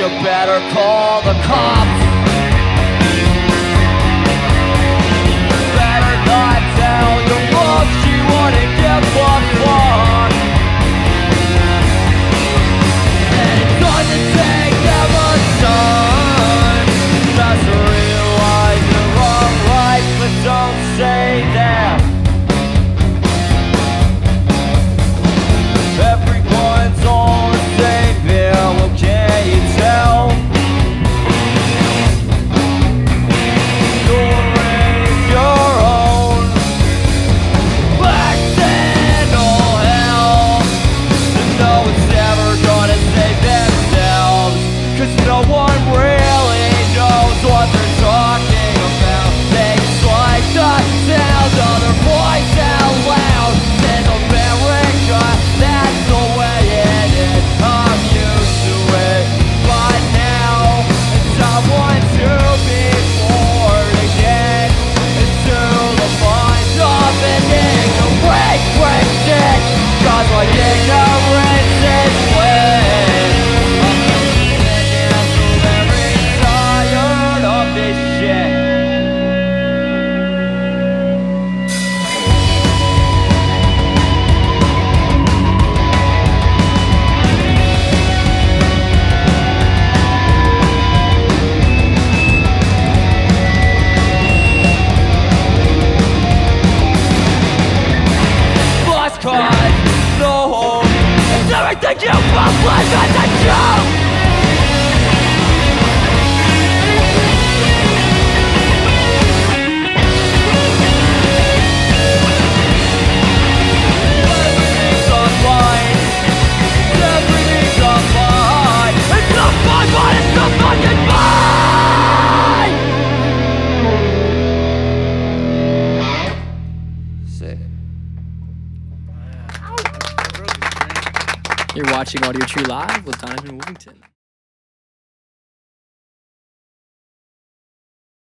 you better call the cops. Better not tell your mom she wouldn't give a fuck. And it doesn't take that much time just to realize you're wrong, right, but don't say that. Everyone's on the same bill, well, can you tell? You're in your own accidental hell. And no one's ever gonna save themselves, 'cause no one really knows what they're talking about. Things like the sound of their voice out loud. In America, that's the way it is. I'm used to it by now, and I want to be born again into the mind of an ignorant Christian. 'Cause my ignorance is bliss. I'm very tired of this shit. Lost cause, no hope, and everything you believe is a joke. Everything's online, everything's online. It's not fun, but it's not fucking mine. Sick. You're watching Audiotree Live with Donovan Wolfington.